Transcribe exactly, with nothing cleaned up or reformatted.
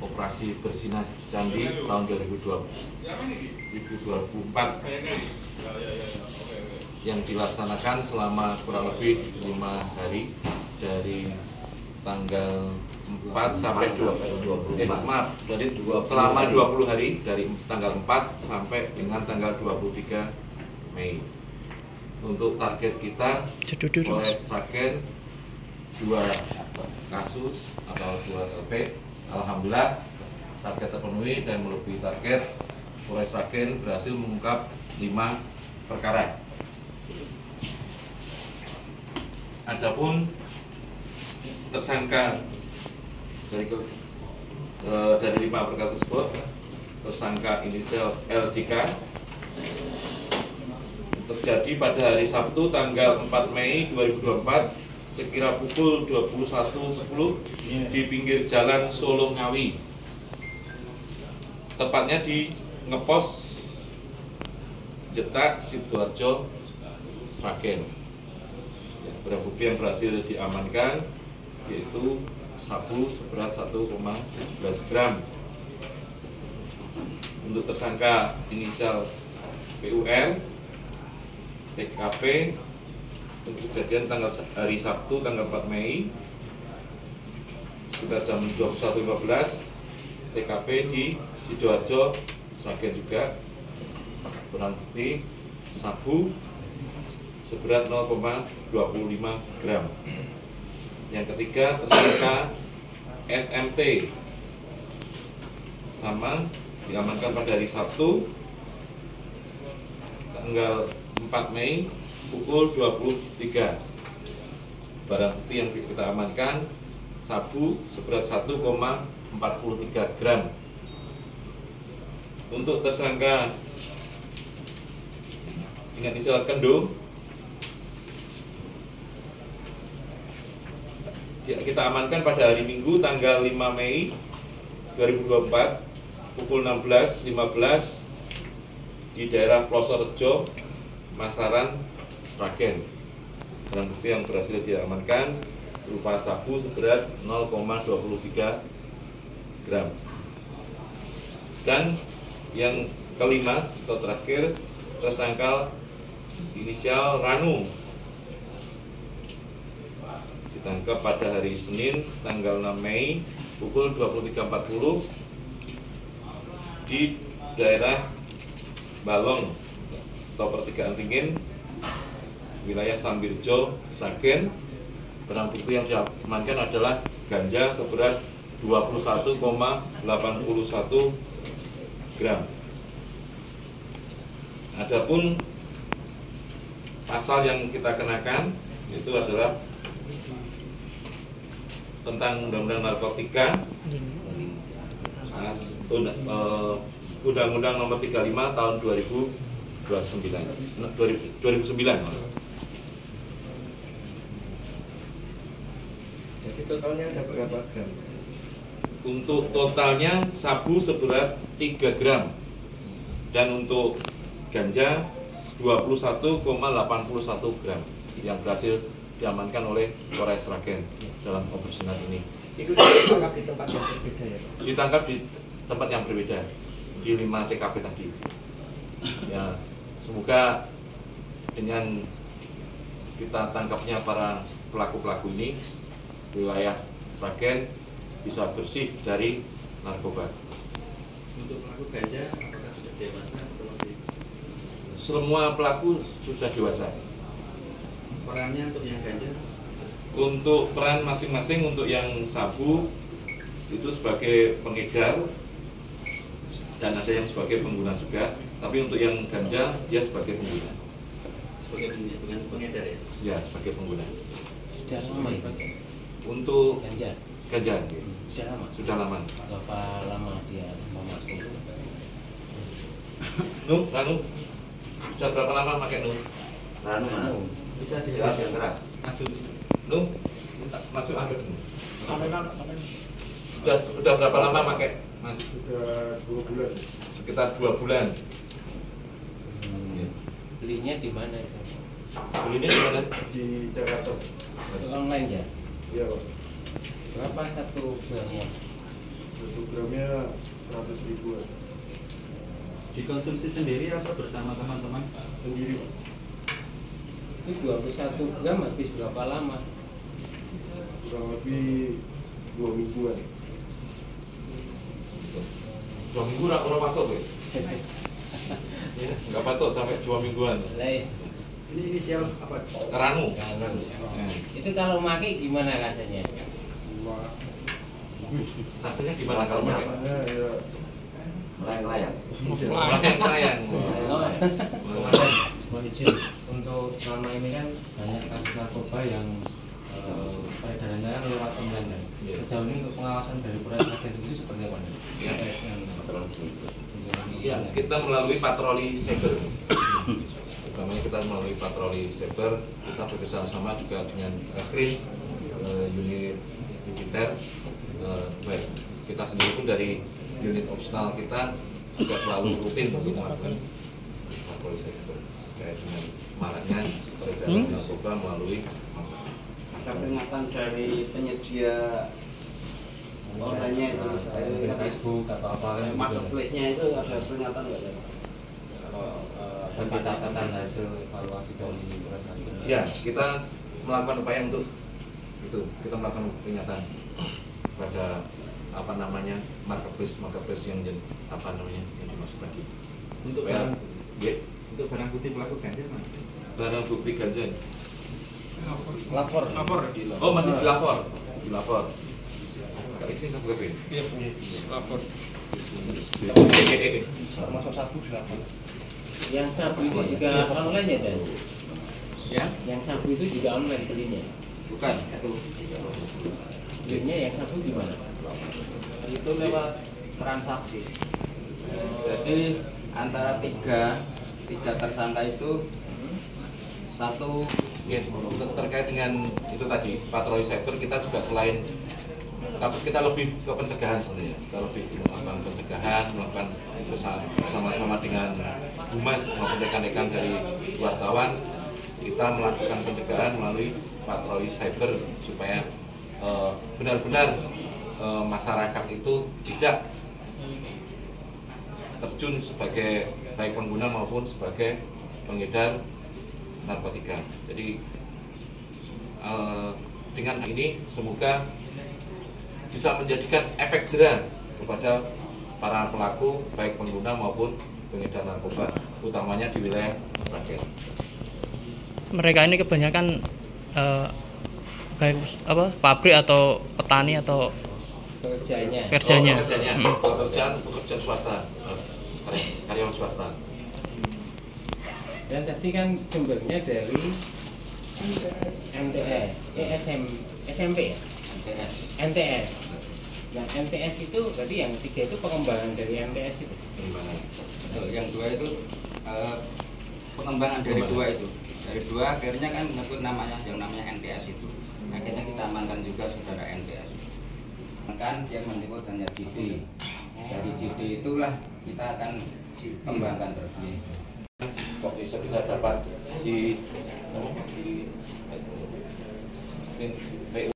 operasi bersinas Candi tahun dua ribu dua puluh empat yang dilaksanakan selama kurang lebih lima hari dari tanggal empat sampai dua puluh eh, maaf dari selama dua puluh hari dari tanggal empat sampai dengan tanggal dua puluh tiga Mei. Untuk target kita Polres Sragen dua kasus atau dua L P. Alhamdulillah target terpenuhi dan melebihi target. Polres Sragen berhasil mengungkap lima perkara. Adapun tersangka dari ke, e, dari lima perkara tersebut, tersangka inisial L D K terjadi pada hari Sabtu tanggal empat Mei dua ribu dua puluh empat sekira pukul dua puluh satu sepuluh di pinggir jalan Solo Ngawi, tepatnya di ngepos Jetak Sidoarjo Sragen. Barang bukti yang berhasil diamankan yaitu sabu seberat satu koma sebelas gram. Untuk tersangka inisial P U R T K P untuk kejadian tanggal hari Sabtu tanggal empat Mei sekitar jam dua puluh satu lima belas, T K P di Sidoarjo Sragen juga. Barang bukti sabu seberat nol koma dua lima gram. Yang ketiga tersangka S M T sama diamankan pada hari Sabtu tanggal empat Mei pukul dua puluh tiga. Barang bukti yang kita amankan sabu seberat satu koma empat tiga gram. Untuk tersangka inisial Kendung kita amankan pada hari Minggu tanggal lima Mei dua ribu dua puluh empat pukul enam belas lima belas di daerah Plosorejo, Masaran, Sragen. Barang bukti yang berhasil diamankan berupa sabu seberat nol koma dua tiga gram. Dan yang kelima atau terakhir tersangka inisial Ranu ditangkap pada hari Senin tanggal enam Mei pukul dua puluh tiga empat puluh di daerah Balong atau pertigaan Ringin, wilayah Sambirjo, Sragen. Barang bukti yang diamankan adalah ganja seberat dua puluh satu koma delapan satu gram. Adapun pasal yang kita kenakan itu adalah tentang undang-undang narkotika, Undang-Undang Nomor tiga puluh lima Tahun dua ribu sembilan. Jadi totalnya ada berapa gram? Untuk totalnya sabu seberat tiga gram dan untuk ganja dua puluh satu koma delapan satu gram yang berhasil diamankan oleh Polres Sragen dalam operasi ini. Itu ditangkap di tempat yang berbeda ya Pak? Ditangkap di tempat yang berbeda di lima T K P tadi. Ya, semoga dengan kita tangkapnya para pelaku-pelaku ini wilayah Sragen bisa bersih dari narkoba. Untuk pelaku ganja apakah sudah dewasa atau masih? Semua pelaku sudah dewasa. Perannya untuk yang ganja? Untuk peran masing-masing, untuk yang sabu itu sebagai pengedar dan ada yang sebagai pengguna juga. Tapi untuk yang ganja dia sebagai pengguna. Sebagai pengguna, pengedar ya? Ya, sebagai pengguna. Sudah lama itu? Untuk Ganja? ganja Sudah lama? sudah lama. Berapa lama dia memasuk? Nuh, Ranu, sudah berapa lama pakai Nuh? Ranu mana? Bisa di maju bisa. Nuh, maju ambil Nuh. Sudah, sudah berapa lama pakai Mas? Sudah dua bulan. Sekitar dua bulan. Hmm. Belinya di mana itu? Belinya di mana? Di Jakarta. Itu online ya? Iya Pak. Berapa satu bulannya? Satu gramnya seratus ribuan. Dikonsumsi sendiri atau bersama teman-teman? Sendiri, Pak. Itu dua puluh satu gram habis berapa lama? Kurang lebih dua mingguan. Dua minggu rak orang patok ya? Ya, nggak patok sampai dua mingguan. Lah, Ini inisial apa? Ranu. Ranu. Ya. itu kalau maki gimana rasanya? Wah, Rasanya gimana kalau pakai? rasanya ya Layang-layang. Melayang-layang. Kemarin mohon izin untuk selama ini kan banyak kasus narkoba yang eh, peredarannya kan lewat online kan. Iya. Sejauh ini untuk pengawasan dari Polres Sragen sendiri seperti apa? Iya. Terkait dengan Ya, kita melalui patroli cyber. Utamanya kita melalui patroli cyber, kita bekerja sama juga dengan Reskrim, eh, unit militer. Eh, baik, kita sendiri pun dari unit opsional kita juga selalu rutin untuk melakukan patroli cyber terkait dengan maraknya peredaran narkoba melalui Ada peringatan dari penyedia online-nya itu misalnya dari kan, Facebook atau apa kan? eh, marketplace-nya itu ada peringatan nggak ada? Kalau eh, bagi catatan hasil evaluasi dari Polres Sragen. ya, kita melakukan upaya untuk itu, kita melakukan peringatan pada apa namanya marketplace marketplace yang jadi apa namanya yang dimaksud tadi. Untuk Supaya- barang ya, untuk barang bukti pelaku ganja mana? barang bukti ganja. lapor. Oh, masih dilapor, dilapor. Kali ini saya buka ini. Iya, lapor. Termasuk sabu di lapor. Yang sabu itu juga online ya, Dan? Ya, Yang sabu itu juga online belinya. bukan itu. Belinya yang sabu gimana? Itu lewat transaksi. Jadi antara tiga tiga tersangka itu satu Ya, ter- terkait dengan itu tadi patroli cyber kita juga selain tapi kita lebih ke pencegahan sebenarnya, kita lebih melakukan pencegahan, melakukan bersama- bersama-sama dengan humas maupun rekan-rekan dari wartawan, kita melakukan pencegahan melalui patroli cyber supaya eh, benar-benar eh, masyarakat itu tidak terjun sebagai baik pengguna maupun sebagai pengedar narkotika. Jadi eh, dengan ini semoga bisa menjadikan efek jera kepada para pelaku baik pengguna maupun pengedar narkoba, utamanya di wilayah Sragen. Mereka ini kebanyakan eh, kayak apa pabrik atau petani atau Kerjanya. kerjanya. Oh, pekerjaannya, Hmm. pekerjaan pekerjaan swasta, karya- karyawan swasta. Dan tadi kan sumbernya dari M T S, eh, S M, S M P ya? M T S. Nah, M T S itu berarti yang tiga itu pengembangan dari M T S itu. Pengembangan. Betul, yang dua itu eh, pengembangan dari Pengembangan. dua itu. Dari dua akhirnya kan menyebut namanya yang namanya N T S itu. Akhirnya kita amankan juga saudara N T S. Kan yang menyebut hanya J D. Dari J D itulah kita akan kembangkan terus. Kok bisa bisa dapat si si